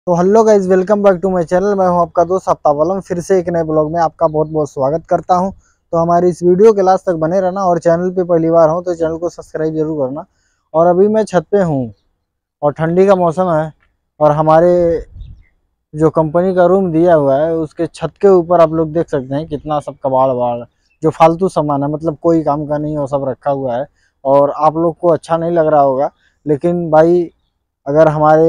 तो hello guys, welcome back to my channel. मैं हूं आपका दोस्त हफ्ता फिर से एक नए ब्लॉग में आपका बहुत बहुत स्वागत करता हूं। तो हमारी इस वीडियो के लास्ट तक बने रहना और चैनल पे पहली बार हो तो चैनल को सब्सक्राइब जरूर करना। और अभी मैं छत पे हूं और ठंडी का मौसम है और हमारे जो कंपनी का रूम दिया हुआ है उसके छत के ऊपर आप लोग देख सकते हैं कितना सब कबाड़ वाड़ जो फालतू सामान है, मतलब कोई काम का नहीं, वो सब रखा हुआ है। और आप लोग को अच्छा नहीं लग रहा होगा, लेकिन भाई अगर हमारे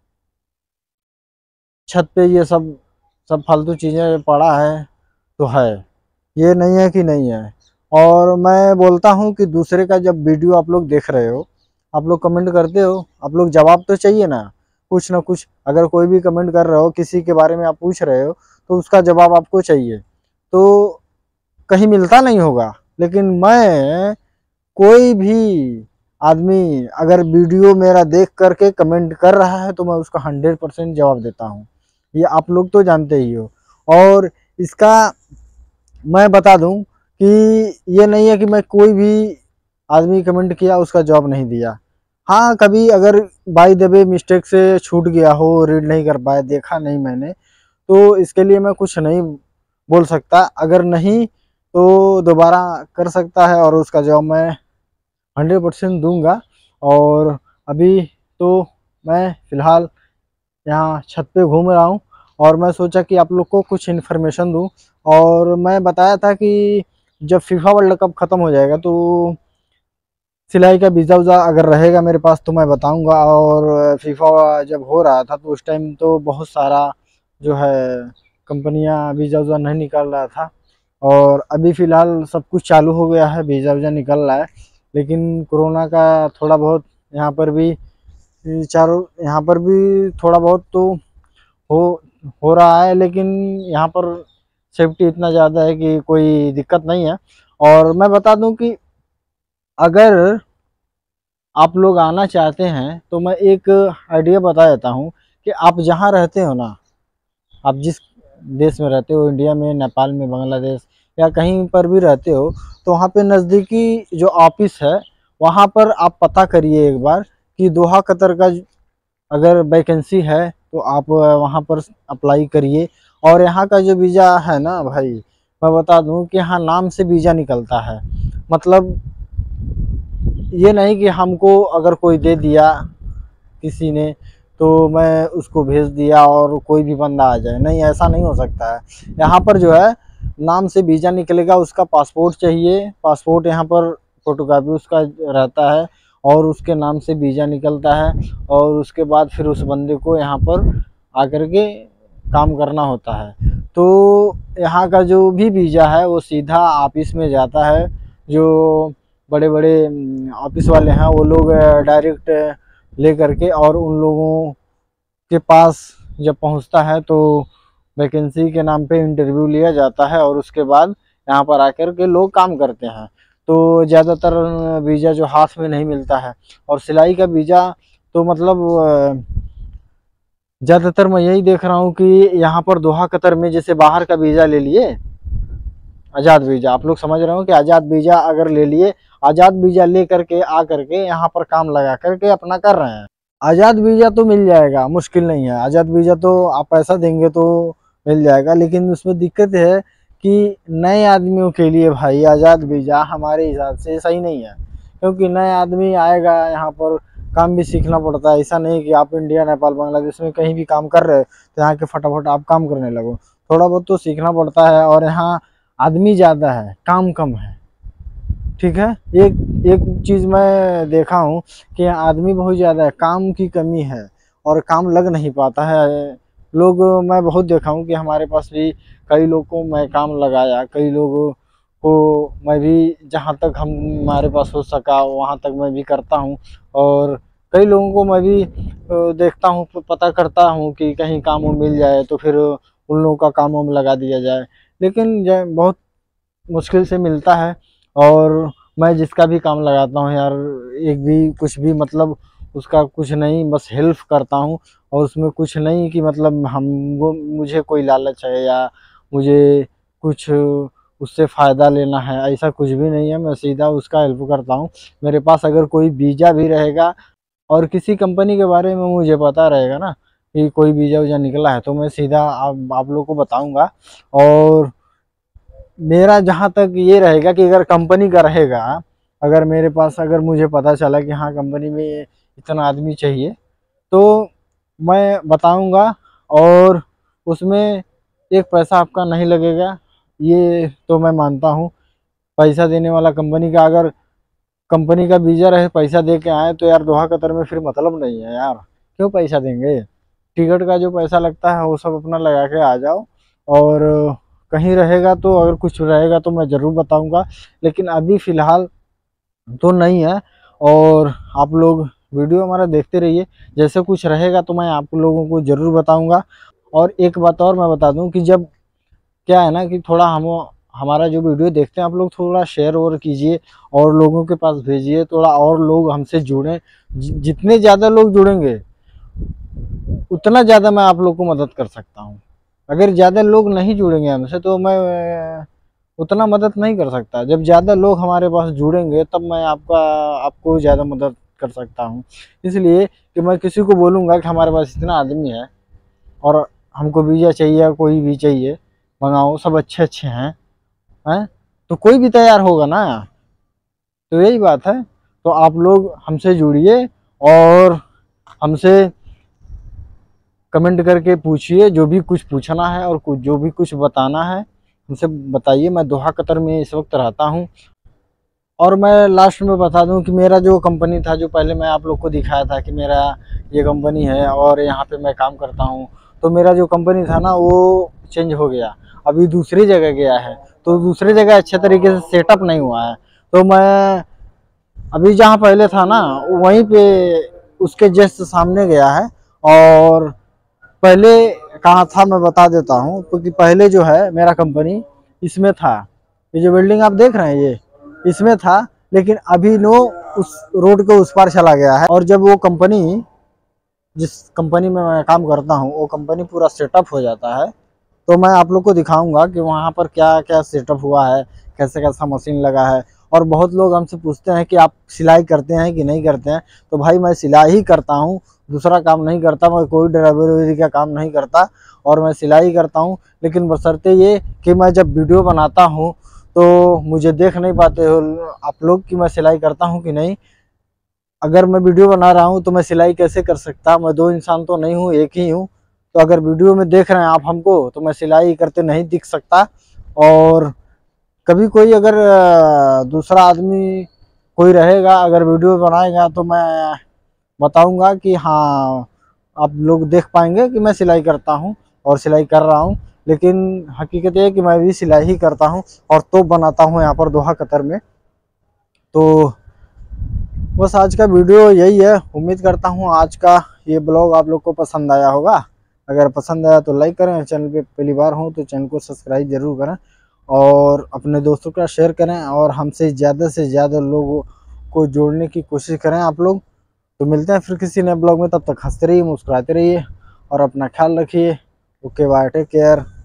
छत पे ये सब सब फालतू चीज़ें पड़ा है तो है, ये नहीं है कि नहीं है। और मैं बोलता हूँ कि दूसरे का जब वीडियो आप लोग देख रहे हो, आप लोग कमेंट करते हो, आप लोग जवाब तो चाहिए ना, कुछ ना कुछ। अगर कोई भी कमेंट कर रहे हो, किसी के बारे में आप पूछ रहे हो, तो उसका जवाब आपको चाहिए। तो कहीं मिलता नहीं होगा, लेकिन मैं कोई भी आदमी अगर वीडियो मेरा देख करके कमेंट कर रहा है तो मैं उसका 100% जवाब देता हूँ। ये आप लोग तो जानते ही हो। और इसका मैं बता दूं कि ये नहीं है कि मैं कोई भी आदमी कमेंट किया उसका जवाब नहीं दिया। हाँ, कभी अगर बाय द वे मिस्टेक से छूट गया हो, रीड नहीं कर पाया, देखा नहीं मैंने, तो इसके लिए मैं कुछ नहीं बोल सकता। अगर नहीं तो दोबारा कर सकता है और उसका जवाब मैं 100% दूंगा। और अभी तो मैं फ़िलहाल यहाँ छत पे घूम रहा हूँ और मैं सोचा कि आप लोग को कुछ इन्फॉर्मेशन दूँ। और मैं बताया था कि जब फीफा वर्ल्ड कप ख़त्म हो जाएगा तो सिलाई का वीज़ा वूज़ा अगर रहेगा मेरे पास तो मैं बताऊंगा। और फीफा जब हो रहा था तो उस टाइम तो बहुत सारा जो है कंपनियां वीज़ा वूज़ा नहीं निकाल रहा था, और अभी फ़िलहाल सब कुछ चालू हो गया है, वीज़ा वूज़ा निकल रहा है। लेकिन कोरोना का थोड़ा बहुत यहाँ पर भी चारों यहाँ पर भी थोड़ा बहुत तो हो हो रहा है, लेकिन यहाँ पर सेफ्टी इतना ज़्यादा है कि कोई दिक्कत नहीं है। और मैं बता दूं कि अगर आप लोग आना चाहते हैं तो मैं एक आइडिया बता देता हूँ कि आप जहाँ रहते हो ना, आप जिस देश में रहते हो, इंडिया में, नेपाल में, बांग्लादेश या कहीं पर भी रहते हो, तो वहाँ पे नज़दीकी जो ऑफिस है वहाँ पर आप पता करिए एक बार कि दोहा कतर का अगर वैकेंसी है तो आप वहाँ पर अप्लाई करिए। और यहाँ का जो वीज़ा है ना भाई, मैं बता दूँ कि यहाँ नाम से वीज़ा निकलता है। मतलब ये नहीं कि हमको अगर कोई दे दिया किसी ने तो मैं उसको भेज दिया और कोई भी बंदा आ जाए, नहीं, ऐसा नहीं हो सकता है। यहाँ पर जो है नाम से वीज़ा निकलेगा, उसका पासपोर्ट चाहिए, पासपोर्ट यहाँ पर फोटोकॉपी उसका रहता है और उसके नाम से वीज़ा निकलता है। और उसके बाद फिर उस बंदे को यहाँ पर आकर के काम करना होता है। तो यहाँ का जो भी वीज़ा है वो सीधा ऑफिस में जाता है। जो बड़े बड़े ऑफिस वाले हैं वो लोग डायरेक्ट ले करके और उन लोगों के पास जब पहुंचता है तो वैकेंसी के नाम पे इंटरव्यू लिया जाता है और उसके बाद यहाँ पर आकर के लोग काम करते हैं। तो ज़्यादातर वीज़ा जो हाथ में नहीं मिलता है। और सिलाई का वीज़ा तो मतलब ज़्यादातर मैं यही देख रहा हूँ कि यहाँ पर दोहा कतर में जैसे बाहर का वीज़ा ले लिए, आज़ाद वीज़ा, आप लोग समझ रहे हो कि आज़ाद वीज़ा अगर ले लिए, आज़ाद वीज़ा ले करके आ करके यहाँ पर काम लगा करके अपना कर रहे हैं। आज़ाद वीज़ा तो मिल जाएगा, मुश्किल नहीं है। आज़ाद वीज़ा तो आप पैसा देंगे तो मिल जाएगा, लेकिन उसमें दिक्कत है कि नए आदमियों के लिए भाई आज़ाद वीज़ा हमारे हिसाब से सही नहीं है। क्योंकि नए आदमी आएगा यहाँ पर काम भी सीखना पड़ता है। ऐसा नहीं कि आप इंडिया, नेपाल, बांग्लादेश में कहीं भी काम कर रहे हो तो यहाँ के फटाफट आप काम करने लगो। थोड़ा बहुत तो सीखना पड़ता है और यहाँ आदमी ज़्यादा है, काम कम है। ठीक है, एक एक चीज़ मैं देखा हूँ कि आदमी बहुत ज़्यादा है, काम की कमी है और काम लग नहीं पाता है लोग। मैं बहुत देखा हूँ कि हमारे पास भी कई लोग को मैं काम लगाया, कई लोगों को मैं भी जहाँ तक हम हमारे पास हो सका वहाँ तक मैं भी करता हूँ। और कई लोगों को मैं भी देखता हूँ, पता करता हूँ कि कहीं काम मिल जाए तो फिर उन लोगों का काम वाम लगा दिया जाए। लेकिन बहुत मुश्किल से मिलता है। और मैं जिसका भी काम लगाता हूँ यार, एक भी कुछ भी मतलब उसका कुछ नहीं, बस हेल्प करता हूँ। और उसमें कुछ नहीं कि मतलब हम वो मुझे कोई लालच है या मुझे कुछ उससे फ़ायदा लेना है, ऐसा कुछ भी नहीं है। मैं सीधा उसका हेल्प करता हूँ। मेरे पास अगर कोई वीज़ा भी रहेगा और किसी कंपनी के बारे में मुझे पता रहेगा ना, कि कोई वीज़ा वीज़ा निकला है तो मैं सीधा आप लोग को बताऊंगा। और मेरा जहाँ तक ये रहेगा कि अगर कंपनी का रहेगा, अगर मेरे पास अगर मुझे पता चला कि हाँ कंपनी में इतना आदमी चाहिए तो मैं बताऊंगा। और उसमें एक पैसा आपका नहीं लगेगा, ये तो मैं मानता हूँ। पैसा देने वाला कंपनी का, अगर कंपनी का वीज़ा रहे पैसा दे के आए तो यार दोहा कतर में फिर मतलब नहीं है यार, क्यों पैसा देंगे। टिकट का जो पैसा लगता है वो सब अपना लगा के आ जाओ। और कहीं रहेगा तो अगर कुछ रहेगा तो मैं ज़रूर बताऊंगा, लेकिन अभी फ़िलहाल तो नहीं है। और आप लोग वीडियो हमारा देखते रहिए, जैसे कुछ रहेगा तो मैं आप लोगों को ज़रूर बताऊंगा। और एक बात और मैं बता दूं कि जब क्या है ना कि थोड़ा हम हमारा जो वीडियो देखते हैं आप लोग थोड़ा शेयर और कीजिए और लोगों के पास भेजिए, थोड़ा और लोग हमसे जुड़ें। जितने ज़्यादा लोग जुड़ेंगे उतना ज़्यादा मैं आप लोग को मदद कर सकता हूँ। अगर ज़्यादा लोग नहीं जुड़ेंगे हमसे तो मैं उतना मदद नहीं कर सकता। जब ज़्यादा लोग हमारे पास जुड़ेंगे तब मैं आपको ज़्यादा मदद कर सकता हूँ। इसलिए कि मैं किसी को बोलूँगा कि हमारे पास इतना आदमी है और हमको वीज़ा चाहिए या कोई भी चाहिए, मंगाओ, सब अच्छे अच्छे हैं तो कोई भी तैयार होगा ना। तो यही बात है। तो आप लोग हमसे जुड़िए और हमसे कमेंट करके पूछिए जो भी कुछ पूछना है और कुछ जो भी कुछ बताना है हमसे बताइए। मैं दोहा कतर में इस वक्त रहता हूँ। और मैं लास्ट में बता दूं कि मेरा जो कंपनी था, जो पहले मैं आप लोग को दिखाया था कि मेरा ये कंपनी है और यहाँ पे मैं काम करता हूँ, तो मेरा जो कंपनी था ना वो चेंज हो गया, अभी दूसरी जगह गया है। तो दूसरी जगह अच्छे तरीके से सेटअप नहीं हुआ है। तो मैं अभी जहाँ पहले था ना वहीं पे उसके जस्ट सामने गया है। और पहले कहाँ था मैं बता देता हूँ, क्योंकि पहले जो है मेरा कंपनी इसमें था, ये जो बिल्डिंग आप देख रहे हैं ये इसमें था। लेकिन अभी नो उस रोड के उस पार चला गया है। और जब वो कंपनी, जिस कंपनी में मैं काम करता हूँ, वो कंपनी पूरा सेटअप हो जाता है तो मैं आप लोग को दिखाऊंगा कि वहाँ पर क्या क्या सेटअप हुआ है, कैसे कैसा मशीन लगा है। और बहुत लोग हमसे पूछते हैं कि आप सिलाई करते हैं कि नहीं करते हैं। तो भाई मैं सिलाई ही करता हूँ, दूसरा काम नहीं करता। मैं कोई ड्राइवरी का काम नहीं करता और मैं सिलाई करता हूँ। लेकिन बशर्ते ये कि मैं जब वीडियो बनाता हूँ तो मुझे देख नहीं पाते हो आप लोग कि मैं सिलाई करता हूँ कि नहीं। अगर मैं वीडियो बना रहा हूँ तो मैं सिलाई कैसे कर सकता, मैं दो इंसान तो नहीं हूँ, एक ही हूँ। तो अगर वीडियो में देख रहे हैं आप हमको तो मैं सिलाई करते नहीं दिख सकता। और कभी कोई अगर दूसरा आदमी कोई रहेगा अगर वीडियो बनाएगा तो मैं बताऊंगा कि हाँ आप लोग देख पाएंगे कि मैं सिलाई करता हूँ और सिलाई कर रहा हूँ। लेकिन हकीकत ये है कि मैं भी सिलाई ही करता हूँ और तो बनाता हूँ यहाँ पर दोहा कतर में। तो बस आज का वीडियो यही है। उम्मीद करता हूँ आज का ये ब्लॉग आप लोग को पसंद आया होगा। अगर पसंद आया तो लाइक करें, चैनल पे पहली बार हो तो चैनल को सब्सक्राइब जरूर करें और अपने दोस्तों का शेयर करें और हमसे ज़्यादा से ज़्यादा लोगों को जोड़ने की कोशिश करें आप लोग। तो मिलते हैं फिर किसी नए ब्लॉग में, तब तक हंसते रहिए, मुस्कुराते रहिए और अपना ख्याल रखिए। Okay bye, take care.